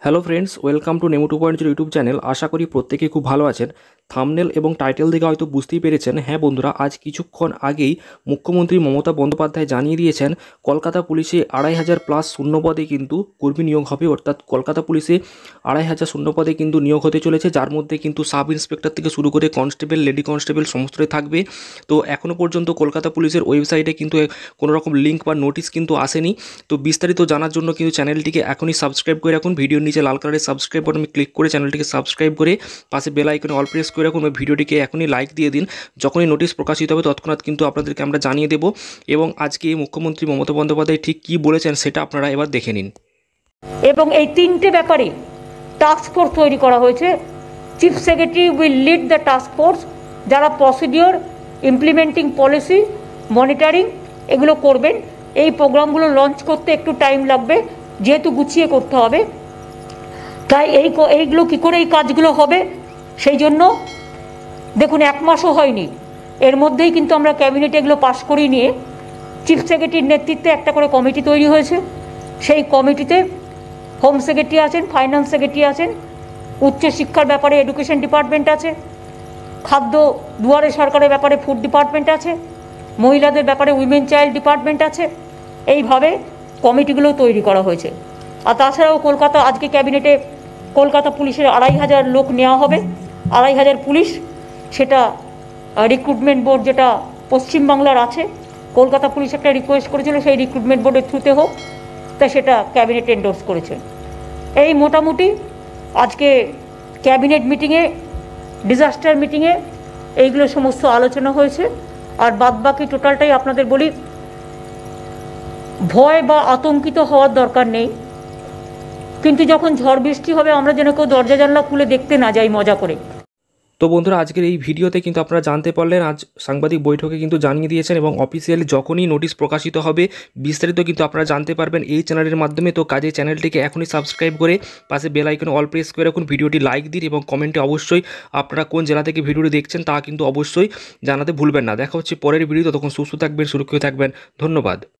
Hello friends, welcome to Nemo 2.0 YouTube channel. আশা করি প্রত্যেকেই খুব ভালো আছেন। থাম্বনেল এবং টাইটেল দেখে হয়তো বুঝতেই পেরেছেন। হ্যাঁ বন্ধুরা, আজ কিছুক্ষণ আগেই মুখ্যমন্ত্রী মমতা বন্দ্যোপাধ্যায় জানিয়ে দিয়েছেন কলকাতা পুলিশে 2,500+ শূন্যপদে কিন্তু কর্মী নিয়োগ হবে। অর্থাৎ কলকাতা পুলিশে 2,500 শূন্যপদে কিন্তু নিয়োগ হতে চলেছে, যার মধ্যে কিন্তু সাব ইন্সপেক্টর থেকে শুরু করে কনস্টেবল, লেডি কনস্টেবল সমস্তই থাকবে। তো এখনও পর্যন্ত কলকাতা পুলিশের ওয়েবসাইটে কিন্তু কোনো রকম লিঙ্ক বা নোটিশ কিন্তু আসেনি। তো বিস্তারিত জানার জন্য কিন্তু চ্যানেলটিকে এখনই সাবস্ক্রাইব করে রাখুন। ভিডিওর নিচে লাল কালারের সাবস্ক্রাইব বাটনে ক্লিক করে চ্যানেলটিকে সাবস্ক্রাইব করে পাশে বেল আইকনে অল প্রেস করে রাখুন। ভিডিওটিকে এখনই লাইক দিয়ে দিন। যখনই নোটিশ প্রকাশিত হবে তৎক্ষণাৎ কিন্তু আপনাদেরকে আমরা জানিয়ে দেব। এবং আজকে মুখ্যমন্ত্রী মমতা বন্দ্যোপাধ্যায় ঠিক কী বলেছেন সেটা আপনারা এবার দেখে নিন। এবং এই তিনটে ব্যাপারে টাস্ক ফোর্স তৈরি করা হয়েছে। Chief secretary will lead the task force, যারা প্রসিডিওর, ইমপ্লিমেন্টিং পলিসি, মনিটরিং এগুলো করবেন। এই প্রোগ্রামগুলো লঞ্চ করতে একটু টাইম লাগবে, যেহেতু গুছিয়ে করতে হবে। তাই এইগুলো কী করে এই কাজগুলো হবে, সেই জন্য দেখুন 1 মাসও হয়নি, এর মধ্যেই কিন্তু আমরা ক্যাবিনেটে এগুলো পাশ করিয়ে নিয়ে চিফ সেক্রেটারির নেতৃত্বে একটা করে কমিটি তৈরি হয়েছে। সেই কমিটিতে হোম সেক্রেটারি আছেন, ফাইন্যান্স সেক্রেটারি আছেন, উচ্চশিক্ষার ব্যাপারে এডুকেশন ডিপার্টমেন্ট আছে, খাদ্য দুয়ারে সরকারের ব্যাপারে ফুড ডিপার্টমেন্ট আছে, মহিলাদের ব্যাপারে উইমেন চাইল্ড ডিপার্টমেন্ট আছে। এইভাবে কমিটিগুলো তৈরি করা হয়েছে। আর তাছাড়াও আজকে ক্যাবিনেটে কলকাতা পুলিশের 2,500 লোক নেওয়া হবে। 2,500 পুলিশ, সেটা রিক্রুটমেন্ট বোর্ড যেটা পশ্চিমবাংলার আছে, কলকাতা পুলিশ একটা রিকোয়েস্ট করেছিল সেই রিক্রুটমেন্ট বোর্ডের থ্রুতে হোক, তা সেটা ক্যাবিনেট এন্ডোর্স করেছে। এই মোটামুটি আজকে ক্যাবিনেট মিটিংয়ে, ডিজাস্টার মিটিংয়ে এইগুলো সমস্ত আলোচনা হয়েছে। আর বাদবাকি টোটালটাই আপনাদের বলি, ভয় বা আতঙ্কিত হওয়ার দরকার নেই। কিন্তু যখন ঝড় বৃষ্টি হবে আমরা যেন কেউ দরজা জানলা খুলে দেখতে না যাই মজা করে। তো বন্ধুরা, আজকের এই ভিডিওতে কিন্তু আপনারা জানতে পারলেন, আজ সাংবাদিক বৈঠকে কিন্তু জানিয়ে দিয়েছেন এবং অফিসিয়ালি যখনই নোটিশ প্রকাশিত হবে বিস্তারিত কিন্তু আপনারা জানতে পারবেন এই চ্যানেলের মাধ্যমে। তো কাজে চ্যানেলটিকে এখনই সাবস্ক্রাইব করে পাশে বেল আইকনে অল প্রেস করে রাখুন। ভিডিওটি লাইক দিন এবং কমেন্টে অবশ্যই আপনারা কোন জেলা থেকে ভিডিওটি দেখছেন তা কিন্তু অবশ্যই জানাতে ভুলবেন না। দেখা হচ্ছে পরের ভিডিও, ততক্ষণ সুস্থ থাকবেন, সুরক্ষিত থাকবেন। ধন্যবাদ।